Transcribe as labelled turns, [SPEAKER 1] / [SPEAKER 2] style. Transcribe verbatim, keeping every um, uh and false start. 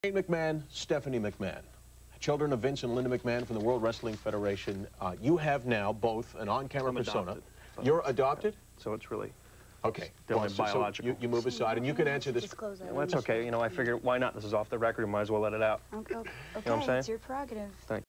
[SPEAKER 1] Nate McMahon, Stephanie McMahon, children of Vince and Linda McMahon from the World Wrestling Federation. Uh, you have now both an on-camera
[SPEAKER 2] I'm
[SPEAKER 1] persona.
[SPEAKER 2] Adopted, so
[SPEAKER 1] You're adopted?
[SPEAKER 2] So it's really
[SPEAKER 1] okay.
[SPEAKER 2] still
[SPEAKER 1] Well, so,
[SPEAKER 2] biological.
[SPEAKER 1] So you, you move aside, and you can answer this.
[SPEAKER 2] Yeah, well, that's okay. You know, I figure, why not? This is off the record. We might as well let it out.
[SPEAKER 3] Okay, okay.
[SPEAKER 2] You know what I'm saying?
[SPEAKER 3] It's your prerogative.
[SPEAKER 2] Thank